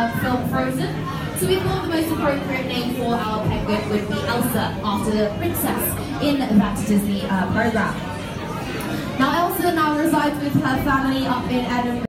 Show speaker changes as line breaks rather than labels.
film Frozen. So we thought the most appropriate name for our penguin would be Elsa, after the princess in that Disney program. Now Elsa now resides with her family up in Edinburgh.